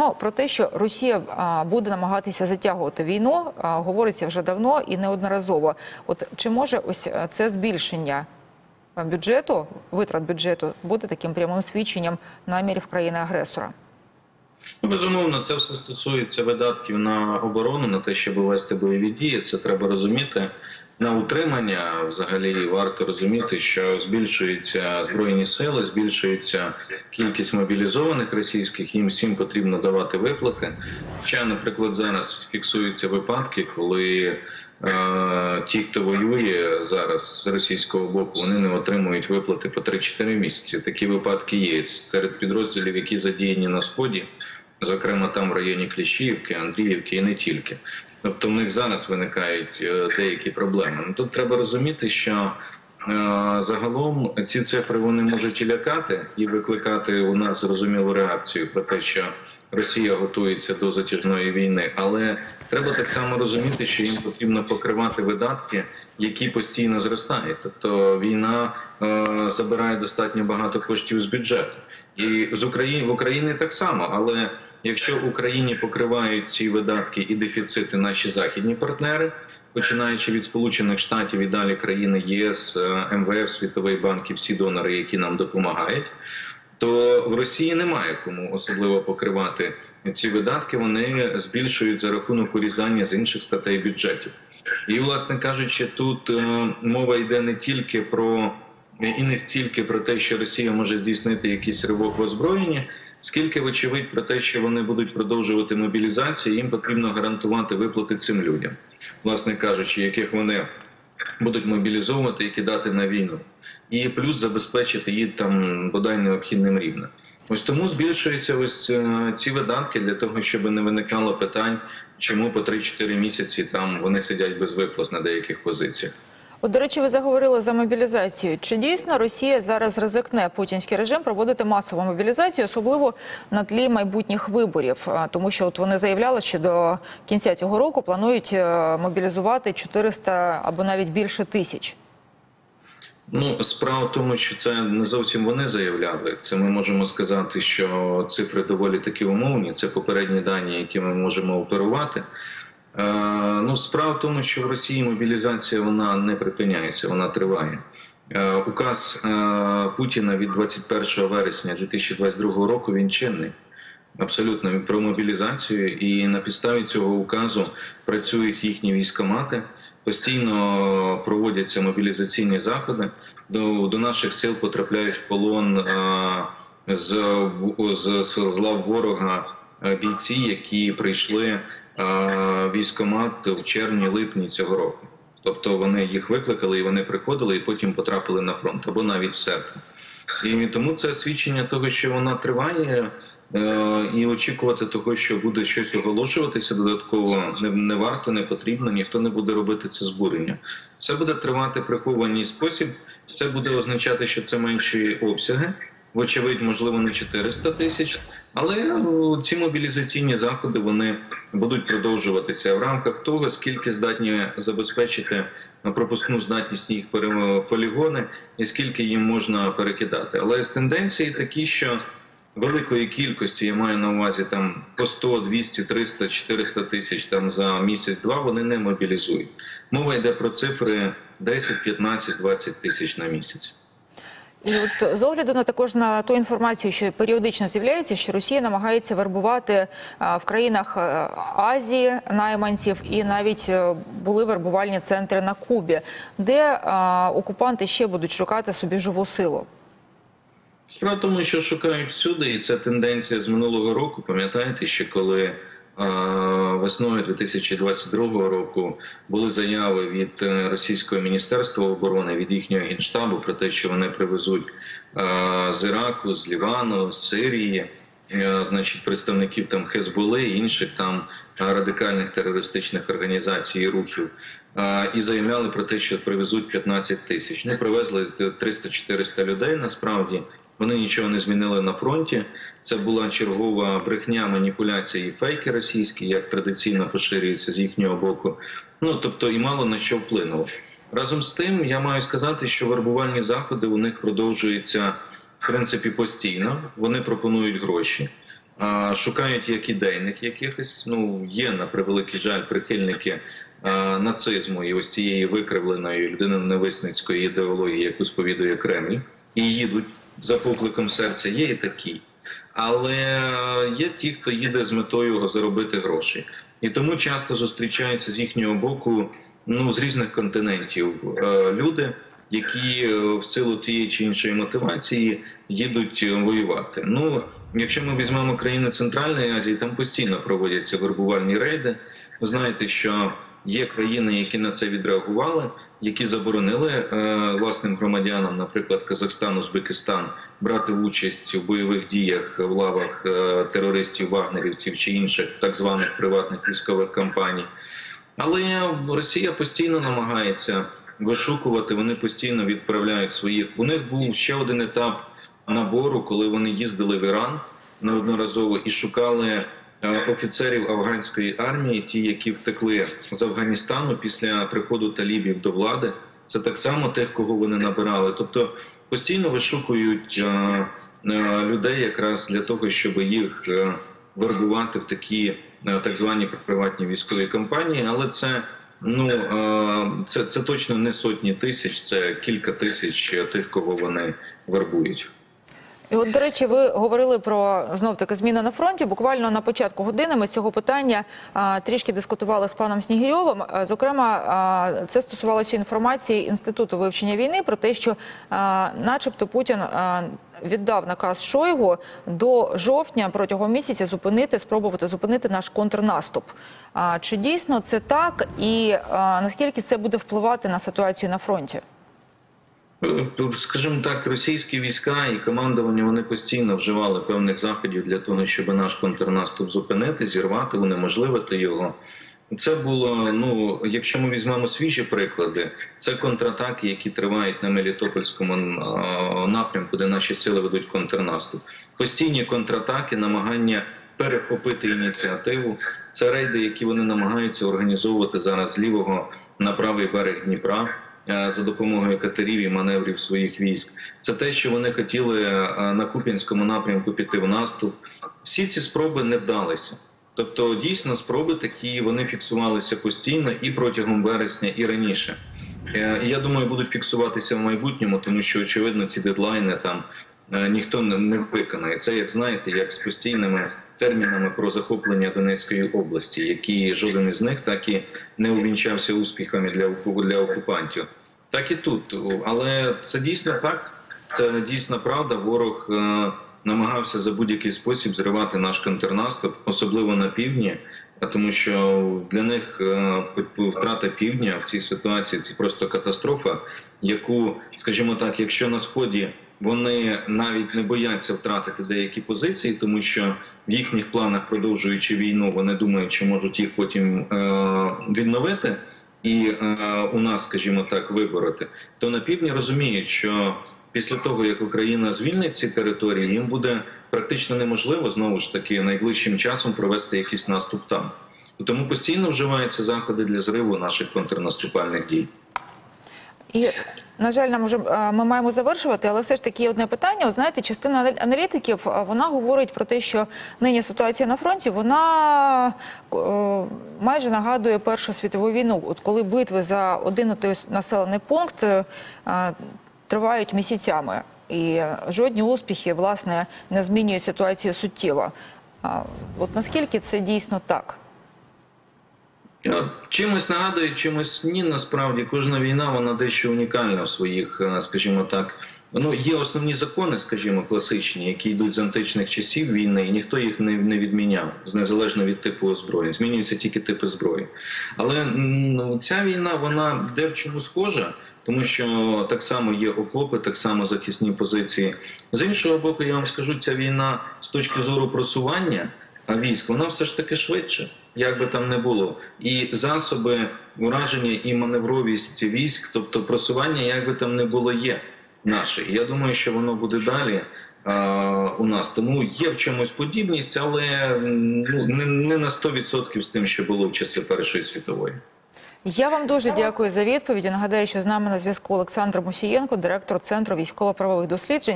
Ну, про те, що Росія буде намагатися затягувати війну, говориться вже давно і неодноразово. От чи може ось це збільшення бюджету, витрат бюджету, бути таким прямим свідченням намірів країни-агресора? Ну, безумовно, це все стосується видатків на оборону, на те, щоб вести бойові дії. Це треба розуміти. На утримання взагалі варто розуміти, що збільшуються збройні сили, збільшується кількість мобілізованих російських, їм всім потрібно давати виплати. Хоча, наприклад, зараз фіксуються випадки, коли ті, хто воює зараз з російського боку, вони не отримують виплати по 3-4 місяці. Такі випадки є серед підрозділів, які задіяні на Сході, зокрема там в районі Кліщіївки, Андріївки і не тільки. Тобто в них зараз виникають деякі проблеми. Тут треба розуміти, що загалом ці цифри вони можуть і лякати, і викликати у нас зрозумілу реакцію про те, що Росія готується до затяжної війни. Але треба так само розуміти, що їм потрібно покривати видатки, які постійно зростають. Тобто війна забирає достатньо багато коштів з бюджету. І в Україні так само, але якщо Україні покривають ці видатки і дефіцити наші західні партнери, починаючи від Сполучених Штатів і далі країни ЄС, МВФ, Світовий банк і всі донори, які нам допомагають, то в Росії немає кому особливо покривати ці видатки, вони збільшують за рахунок урізання з інших статей бюджетів. І, власне кажучи, тут мова йде не тільки про і не стільки про те, що Росія може здійснити якийсь ривок в озброєнні, скільки, вочевидь, про те, що вони будуть продовжувати мобілізацію, їм потрібно гарантувати виплати цим людям, власне кажучи, яких вони будуть мобілізовувати і кидати на війну. І плюс забезпечити їх там бодай необхідним рівнем. Ось тому збільшуються ось ці видатки для того, щоб не виникало питань, чому по 3-4 місяці там вони сидять без виплат на деяких позиціях. От, до речі, ви заговорили за мобілізацію. Чи дійсно Росія зараз ризикне, путінський режим, проводити масову мобілізацію, особливо на тлі майбутніх виборів? Тому що от вони заявляли, що до кінця цього року планують мобілізувати 400 або навіть більше тисяч. Ну, справа в тому, що це не зовсім вони заявляли. Це ми можемо сказати, що цифри доволі таки умовні. Це попередні дані, які ми можемо оперувати. Ну, справа в тому, що в Росії мобілізація вона не припиняється, вона триває. Указ Путіна від 21 вересня 2022 року, він чинний. Абсолютно, про мобілізацію. І на підставі цього указу працюють їхні військкомати, постійно проводяться мобілізаційні заходи. До наших сил потрапляють в полон з лав ворога бійці, які прийшли військкомат в червні-липні цього року. Тобто вони їх викликали, і вони приходили, і потім потрапили на фронт, або навіть в серпні. І тому це свідчення того, що вона триває, і очікувати того, що буде щось оголошуватися додатково, не варто, не потрібно, ніхто не буде робити це збурення. Це буде тривати прихований спосіб, це буде означати, що це менші обсяги, вочевидь, можливо, не 400 тисяч, але ці мобілізаційні заходи, вони будуть продовжуватися в рамках того, скільки здатні забезпечити пропускну здатність їх полігони і скільки їм можна перекидати. Але з тенденції такі, що великої кількості, я маю на увазі там по 100, 200, 300, 400 тисяч там за місяць-два, вони не мобілізують. Мова йде про цифри 10, 15, 20 тисяч на місяць. І от з огляду також на ту інформацію, що періодично з'являється, що Росія намагається вербувати в країнах Азії найманців, і навіть були вербувальні центри на Кубі, де окупанти ще будуть шукати собі живу силу. Справа в тому, що шукають всюди, і це тенденція з минулого року. Пам'ятаєте, що коли весною 2022 року були заяви від Російського міністерства оборони, від їхнього генштабу про те, що вони привезуть з Іраку, з Лівану, з Сирії, значить, представників там Хезболи і інших там радикальних терористичних організацій і рухів, і заявляли про те, що привезуть 15 тисяч. Ну, привезли 300-400 людей насправді. Вони нічого не змінили на фронті. Це була чергова брехня, маніпуляція і фейки російські, як традиційно поширюються з їхнього боку. Ну, тобто і мало на що вплинуло. Разом з тим, я маю сказати, що вербувальні заходи у них продовжуються, в принципі, постійно. Вони пропонують гроші. шукають як ідейник якихось. Ну, є, на превеликий жаль, прихильники нацизму і ось цієї викривленої людиноненависницької ідеології, яку сповідує Кремль, і їдуть за покликом серця. Є і такі. Але є ті, хто їде з метою заробити гроші. І тому часто зустрічаються з їхнього боку, з різних континентів люди, які в силу тієї чи іншої мотивації їдуть воювати. Якщо ми візьмемо країни Центральної Азії, там постійно проводяться вербувальні рейди. Ви знаєте, що є країни, які на це відреагували, які заборонили власним громадянам, наприклад, Казахстан, Узбекистан, брати участь у бойових діях в лавах терористів, вагнерівців чи інших так званих приватних військових компаній. Але Росія постійно намагається вишукувати, вони постійно відправляють своїх. У них був ще один етап набору, коли вони їздили в Іран неодноразово і шукали офіцерів афганської армії, ті, які втекли з Афганістану після приходу талібів до влади. Це так само тих, кого вони набирали. Тобто постійно вишукують людей якраз для того, щоб їх вербувати в такі так звані приватні військові компанії, але це точно не сотні тисяч, це кілька тисяч тих, кого вони вербують. І от, до речі, ви говорили про, знов-таки, зміни на фронті. Буквально на початку години ми з цього питання трішки дискутували з паном Снігирьовим. Зокрема, це стосувалося інформації Інституту вивчення війни про те, що начебто Путін віддав наказ Шойгу до жовтня протягом місяця спробувати зупинити наш контрнаступ. Чи дійсно це так і наскільки це буде впливати на ситуацію на фронті? Скажімо так, російські війська і командування, вони постійно вживали певних заходів для того, щоб наш контрнаступ зупинити, зірвати, унеможливити його. Це було, якщо ми візьмемо свіжі приклади, це контратаки, які тривають на Мелітопольському напрямку, де наші сили ведуть контрнаступ. Постійні контратаки, намагання перехопити ініціативу. Це рейди, які вони намагаються організовувати зараз з лівого на правий берег Дніпра за допомогою катерів і маневрів своїх військ. Це те, що вони хотіли на Куп'янському напрямку піти в наступ. Всі ці спроби не вдалися. Тобто, дійсно, спроби такі, вони фіксувалися постійно і протягом вересня, і раніше. І я думаю, будуть фіксуватися в майбутньому, тому що, очевидно, ці дедлайни там ніхто не виконає. Це, як знаєте, як з постійними термінами про захоплення Донецької області, які жоден із них так і не увінчався успіхами для окупантів. Так і тут. Але це дійсно так, це дійсно правда. Ворог намагався за будь-який спосіб зривати наш контрнаступ, особливо на півдні, тому що для них втрата півдня в цій ситуації – це просто катастрофа, яку, скажімо так, якщо на Сході вони навіть не бояться втратити деякі позиції, тому що в їхніх планах, продовжуючи війну, вони думають, що можуть їх потім відновити і у нас, скажімо так, вибороти, то на півдні розуміють, що після того, як Україна звільнить ці території, їм буде практично неможливо, знову ж таки, найближчим часом провести якийсь наступ там. Тому постійно вживаються заходи для зриву наших контрнаступальних дій. І, на жаль, ми маємо завершувати, але все ж таки є одне питання. Знаєте, частина аналітиків, вона говорить про те, що нині ситуація на фронті, вона майже нагадує Першу світову війну. От коли битви за один і той населений пункт тривають місяцями, і жодні успіхи, власне, не змінюють ситуацію суттєво. От наскільки це дійсно так? Чимось нагадує, чимось ні, насправді. Кожна війна, вона дещо унікальна в своїх, скажімо так, є основні закони, скажімо, класичні, які йдуть з античних часів війни, і ніхто їх не відміняв, незалежно від типу озброєнь. Змінюються тільки типи зброї. Але ця війна, вона де в чому схожа, тому що так само є окопи, так само захисні позиції. З іншого боку, я вам скажу, ця війна з точки зору просування військ, вона все ж таки швидше, як би там не було. І засоби ураження і маневровість військ, тобто просування, як би там не було, є наше. Я думаю, що воно буде далі у нас. Тому є в чомусь подібність, але не на 100% з тим, що було в часи Першої світової. Я вам дуже дякую за відповіді. Нагадаю, що з нами на зв'язку Олександр Мусієнко, директор Центру військово-правових досліджень.